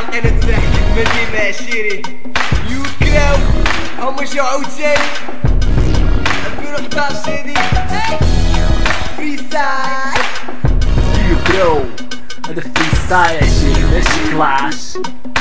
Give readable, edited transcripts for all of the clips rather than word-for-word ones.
لقينا تلاحكي مدينة عشيري يوكراو هما جاو عاوتاني 2011 هادي فري ستايل يوكراو هذا فري ستايل عشيري ماشي كلاش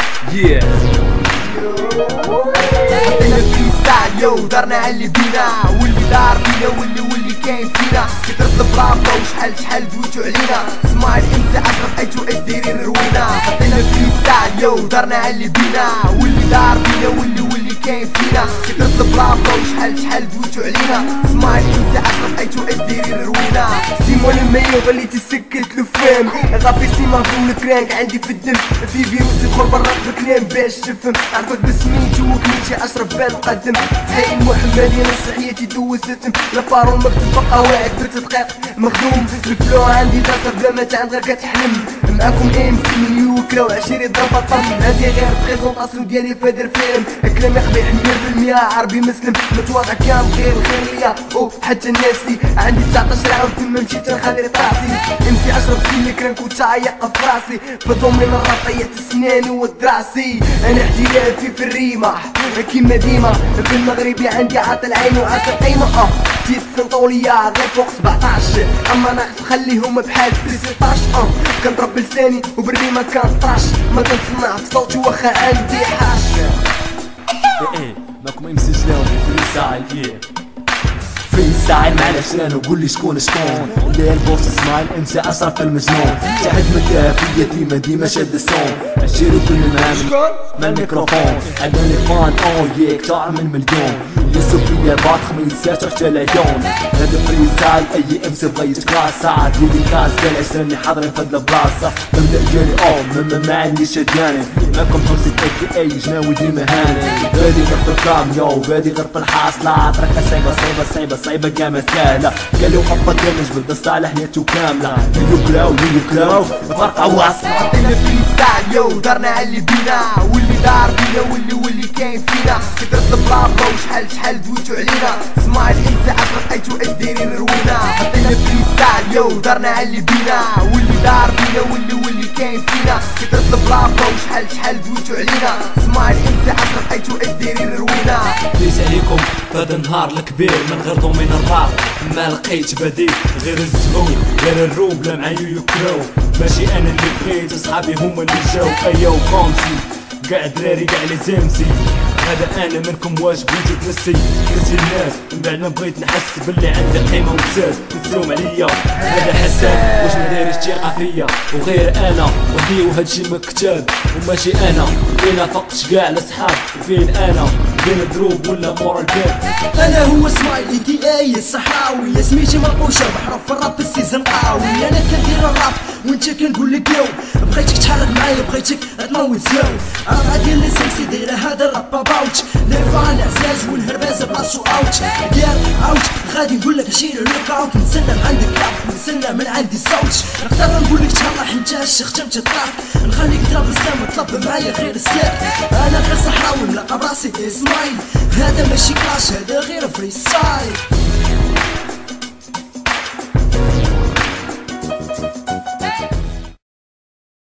حطينا فري ستايل يو دارنا على بينا واللي دار بينا واللي كاين فينا كترد البلاطة وشحال دويتو علينا سمايل انت اشرف ايتو الديرين روينا حطينا فري ستايل يو دارنا على بينا واللي دار بينا واللي كاين فينا كترد البلاطة وشحال دويتو علينا سمايل انت اشرف ايتو الديرين روينا سيمون الميو غليتي سكت له فهم غافي سيما في الكرانك عندي في الدم في فيروس يدخل برا الكلام باش تفهم عرفك بسميتو وكنيتي اشرف بان قدم حي محمدي نص حياتي دوزتم لابارون مكتوب قواعد بتدقيق مخدوم الفلو عندي داسر بلا ما تعند غير كتحلم معاكم ام سي يوكراو عشيري ضربة طم هادي غير بريزونطاسيون ديالي في هاد الفيلم كلامي قبيح 100% عربي مسلم متواضع كان خير ليا او حتى الناس لي عندي 19 عام فين مشيت نخلي راسي امسي اشرف فيا كرنك وتعيق في راسي بضمن الرطية سناني ودراسي انا احترافي في الريمة كيما ديما في المغربي عندي عاطل العين وعاطل القيمة تيت سنطولية غير فوق 17 اما ناقص خليهم بحال 16 كنضرب بلساني وبالريمة كنطرش ما كنصنع في صوتي واخا عندي حاش ماكم امسي شلاو فري ستايل فري ستايل معليش انا وقولي شكون اللي البوس سمايل انت اشرف المجنون شاهد مكافية ديما شاد الصون عشيرو كل مع الميكروفون عداني فان كتار من مليون يوسف فيا باط خميسات وحتى العيون هذا فري ستايل اي امسي بغيت كلاس ساعة ديالي كلاس ديال عشراني حاضرين في هاد البلاصة مبدأ ديالي ما عنديش شداني معكم حوسي اي جناوي ديما هاني بادي غير في الكاميو بادي غير في الحاصلة طريقة صعيبة كامل سهلة قالوا خبط ديال جبد الصالح حياتو كاملة يوكراو فرقة واصلة حطينا فري ستايل يو دارنا على بينا واللي دار بينا واللي كاين فينا كترد البلاطة وشحال دويتو علينا سمايل انت اشرف ايتو الديرين روينا حطينا فري ستايل يو دارنا على بينا واللي دار بينا واللي كاين فينا كترد البلاطة وشحال دويتو علينا سمايل انت اشرف ايتو الديرين روينا ليس عليكم فهاد النهار الكبير من غير دومين الراب ما لقيت بديل غير الزهور غير الروم بلا معايا يوكراو ماشي انا اللي بغيت صحابي هما اللي جاو ايا وقامسي كاع دراري كاع لي زمسي هذا انا منكم واش بغيتو تنسي الناس من بعد ما بغيت نحس باللي عندي قيمه ومساس تسلم عليا هذا حسان واش ما دايرش ثقه فيا وغير انا وحدي وهادشي مكتاب وماشي انا فين فقت كاع الصحاب وفين انا بين الدروب ولا مورا الباب انا هو سمايلي كي اي الصحراوي سميتي مرقوشه بحرف في الراب السيزن قاوي انا كندير الراب وانت كنقول لك يو بغيتك تحرك معايا بغيتك تنوض زاوي راه ديال لي سيمسي دايره هذا الراب باوتش نيفان العزاز والهرباز بلاسو اوت ديال اوت غادي نقول لك شيل لوك اوت نتسنى من عندك راب نتسنى من عندي صوت نقدر نقول لك تهلا حيت هاش ختمت الطراب نخليك تضرب السلام طلب معايا غير السلاك انا غير صحراوي ملقب راسي اسماعيل هذا ماشي كلاش هذا غير فري ستايل